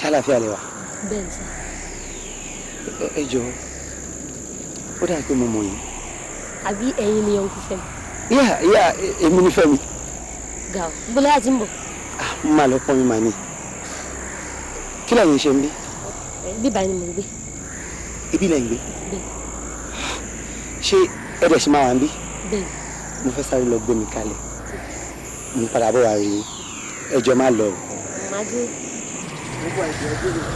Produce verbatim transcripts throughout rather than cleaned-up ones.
ṣàlàfíà lẹ wà. bẹ́ẹ̀ sà. ẹ jọ ó dà pé mo mọ̀ yín. àbí ẹ̀yin ni ọ̀nkú Fẹ́mi. yíyá yíyá èmi ní Fẹ́mi. ga ọ bọ́lá àti ń bọ̀. mo máa lọ pọ́n mi màá ní. kí lẹ́yìn ṣe ń bí. bíbá ni mo ń gbé. ibi lẹ́yìn gbé. bẹ́ẹ̀. ṣé ẹ̀dẹ̀ ṣe máa wà ń bí. bẹ́ẹ̀. mo fẹ́ sáré lọ gbé mi kalẹ̀. mo padà bọ̀ wá rí i ẹjọ́ máa lọ. màá dé. gbogbo àìsàn ẹgbẹ́ mi.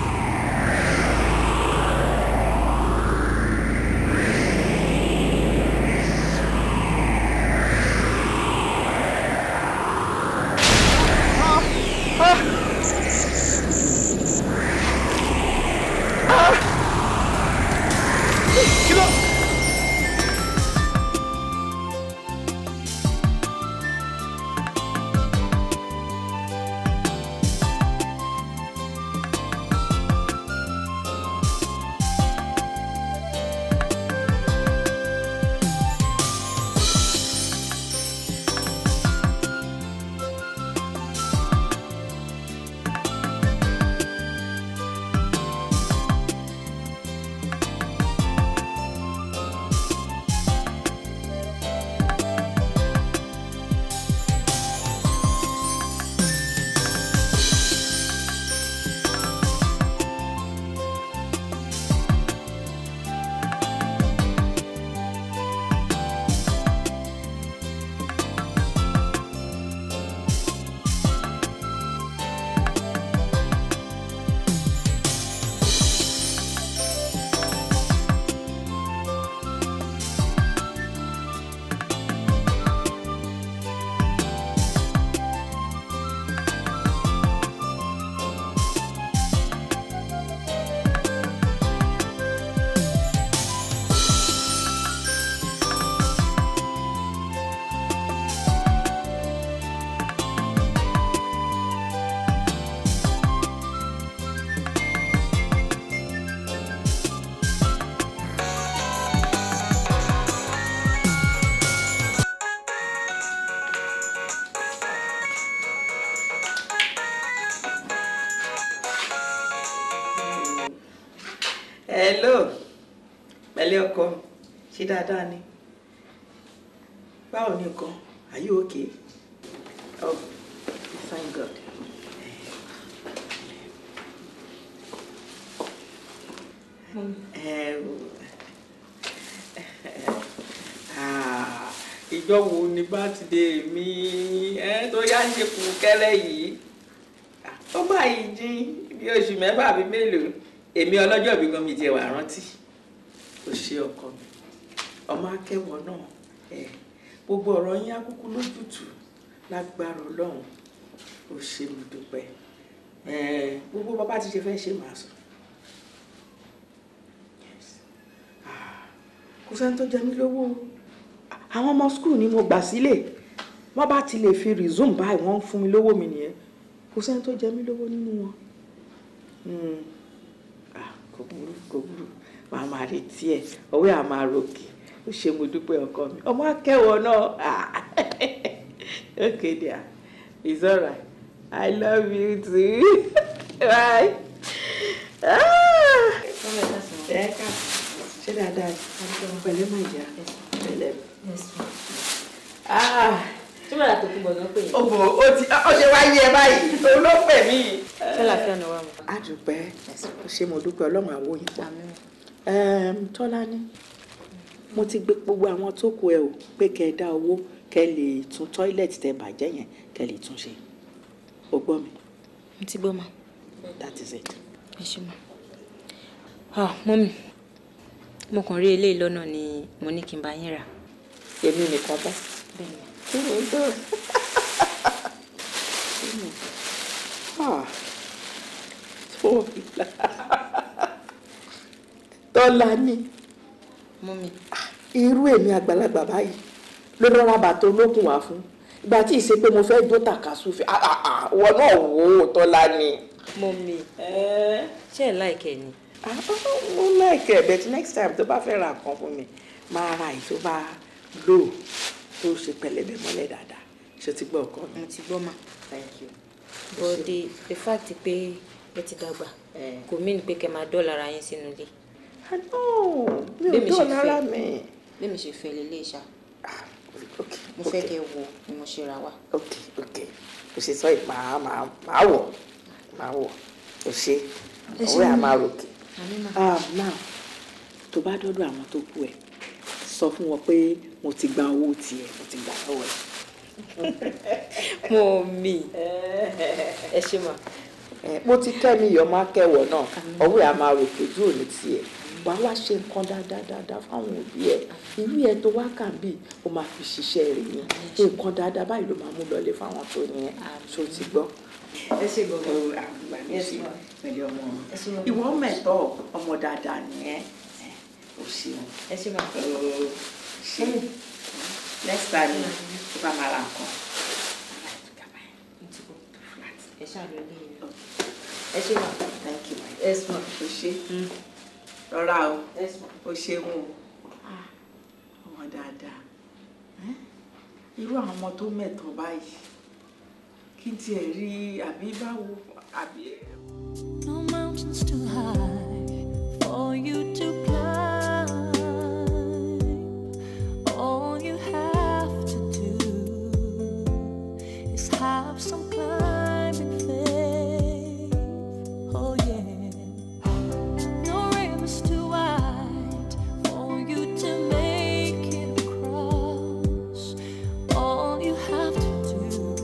Hello, pẹ̀lẹ́ ọkọ, ṣé dáadáa ni? Báwo ni nǹkan? Are you okay? Oh, thank God. Ìjọ wo ni birthday mi tó yá ń ṣe kù kẹ́lẹ́ yìí? Ó máa yìí jí bí oṣù mẹ́fà àbí mélòó. Èmi ọlọ́jọ́ bí gan mi ti wà rántí. Ó ṣe ọkọ mi. Ọmọ akẹ́wọ̀ náà ẹ̀ gbogbo ọ̀rọ̀ yín akúkú lójútùú lágbára Ọlọ́run. Ó ṣe mi dúpẹ́. Gbogbo bàbá ti ṣe fẹ́ ṣe màá sọ. Kò sẹ́ni tó jẹ mí lówó. Àwọn ọmọ skul ni mo gbà sílẹ̀. Wọ́n bá ti lè fi resume báyìí wọ́n ń fún mi lówó mi nìyẹn. Kò sẹ́ni tó jẹ mí lówó nínú wọn. Kò burú kò burú màá máa retí ẹ ọwọ́ à máa ròkè ó ṣe mo dúpẹ́ ọkọ mi ọmọ akẹ́wọ̀ náà. Okay dear, it's alright. I love you too. Bye. Ẹ ká ṣe dáadáa pẹ̀lẹ́ máa jà pẹ̀lẹ́. Tí mo rà tó kú gbọ̀ngàn pé. Òbò ó ti ó ṣe wá yẹ báyìí òun ló pè mí. Ṣé làáfíà ni wà mọ́? A dúpẹ́ ó ṣe mo dúpẹ́ Ọlọ́run àwọ̀ yín pọ̀. Tọ́lání mo ti gbé gbogbo àwọn tó kù ẹ o pé kẹ́ ẹ dá owó kẹ́ ẹ lè tún tọ́ílẹ̀tì tẹ́ bàjẹ́ yẹn kẹ́ ẹ lè tún ṣe. O gbọ́ mi? Mo ti gbọ́ ma. That is it. Ẹ ṣé ma. Mọ́mì, mo kàn rí eléyìí lọ́nà ni mo ní kí n bá yín rà. Èmi nìkan bá. Bẹ́ẹ̀ni. Kí ni ó dọ̀? Tọ́lání. Mọ́mì. Irú èmi àgbàlagbà báyìí ló rọra bàtà olókùn wá fún. Ìgbà tí ì ṣe pé mo fẹ́ dó tàkasúfè. Wọ́n náà wò ó Tọ́lání. Mọ́mì. Ṣé ẹ láìkẹ́ ni? Mo láìkẹ́ but next time tó bá fẹ́ ra nǹkan fún mi máa ra èyí tó bá lò tó ṣe pẹ̀lẹ́bẹ̀ mọ́lẹ̀ dáadáa. Ṣé o ti gbọ́ ọkọ mi? Mo ti gbọ́ ma. Thank you. But the the fact pé ẹ ti dàgbà kò mí ní pé kẹ́ máa dọ́ọ̀lù ara yín sínú ilé. mi ò dọ́ọ̀lù ara mi. bí mi ṣe fẹ́ lélẹ̀ ṣá mo fẹ́ kẹ́ wo ni mo ṣe ra wa. ok ok o ṣe sọ yìí máa máa máa wọ̀ máa wọ̀ o ṣe ọwọ́ ẹ̀ máa ròkè. náà tó bá dọ́dọ̀ àwọn tó kú ẹ̀ sọ fún wọn pé mo ti gba owó tiẹ̀ mo ti gbà lọ́wọ́ ẹ̀. mo mi ẹ ṣe mà. mo ti kẹ́ mi yọ̀ máa kẹ́wọ̀ náà ọwọ́ ẹ̀ á máa ròkè ojú òní tiẹ̀ wàá wá ṣe nǹkan dáadáa dáadáa fáwọn òbí ẹ̀ irú ẹ̀ tó wá kà bí o máa fi ṣiṣẹ́ rẹ̀ yẹn nǹkan dáadáa báyìí ló máa mú lọlé fáwọn tó yẹn ṣó ti gbọ́. ẹ ṣe gbogbo àgbà ní sí pẹ̀lú ọmọ ìwọ mẹ́tọ́ ọmọ dáadáa nìyẹn o ṣeun. ẹ ṣe máa ṣe next time tó bá máa ra nǹkan ẹ ṣàlùyẹ ẹ ṣe máa thank you ẹ ṣe máa o ṣe rọra o o ṣeun o ọmọ dáadáa irú àwọn ọmọ tó mẹ́tọ́ báyìí kí n tiẹ̀ rí àbí báwo àbí. No mountains too high for you to climb. All you have to do is have some climbing faith. Oh yeah. No river's too wide for you to make it across. All you have to do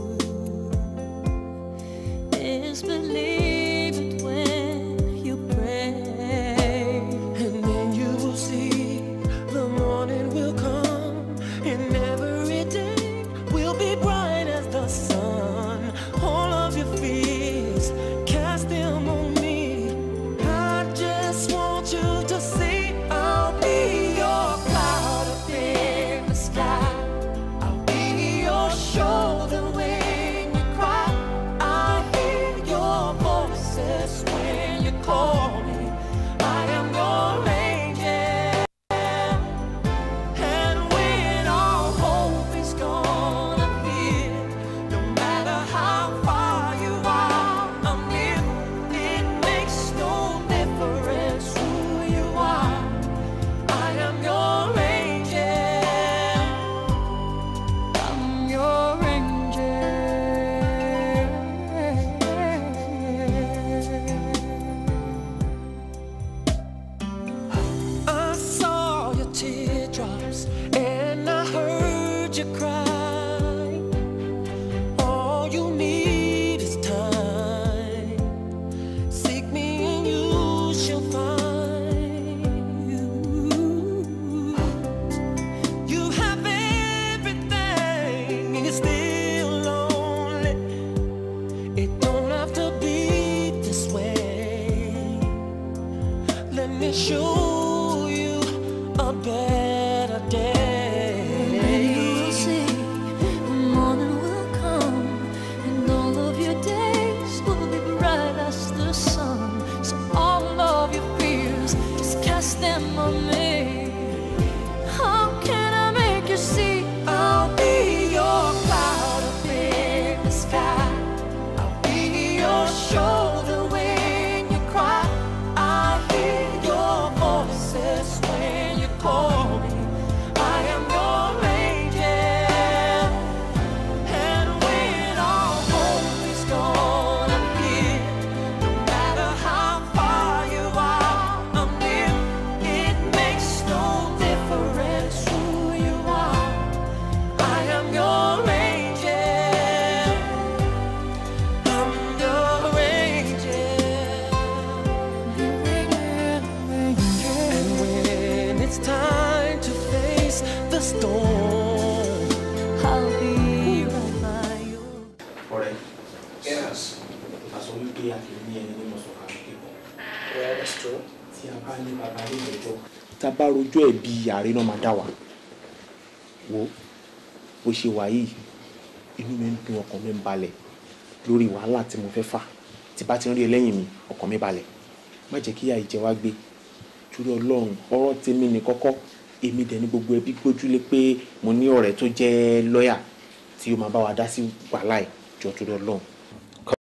is believe it when you pray, and then you will see the morning will come, and every day will be bright as the sun. All of your fears, cast them on me. I just want you to see I'll be your cloud up in the sky. I'll be your shoulder when you cry. I hear your voices when you call me. I am your angel. And when all hope is gone, I'm here. No matter how far you are, I'm near. It makes no difference who you are. I am your angel. I'm your angel. I saw your teardrops and I heard you cry. All you need is time. Seek me and you shall find. You have everything and you're still lonely. It don't have to be this way. Let me show you a better day. You will see the morning will come, and all of your days will be bright as the sun. So all of your fears, just cast them on me. How can I make you see? I'll be your cloud up in the sky. I'll be your shoulder when you cry. I hear your voices when you call me. I am your angel. And when all hope is gone, I'm here. No matter how far you are, I'm near. It makes no difference who you are. I am your angel. I'm your angel. And when it's time to face the storm, I'll be right by you. ọ̀rẹ́ aṣọ wípé a kì í ní ẹni nínú ọ̀sán kan kíkọ́ tí a bá ní bàbá ilé ìjọ tá a bá rojọ́ ẹ̀ bí ààrẹ náà máa dá wa wo bó ṣe wà yìí inú mi ń dùn ọkàn mi ń balẹ̀ lórí wàhálà tí mo fẹ́ fà tí bá ti ń rí ẹlẹ́yìn mi ọkàn mi balẹ̀ má jẹ́ kí ìyà ìjẹ wá gbé torí ọlọ́run ọ̀rọ̀ tèmi ní kọ́kọ́ èmi dẹ̀ ní gbogbo ẹbí gbójúlé pé mo ní ọ̀rẹ́ tó jẹ́ lọ́ọ̀yà tí ó máa bá wa dá sí wàhálà ẹ̀ jọ torí ọlọ́run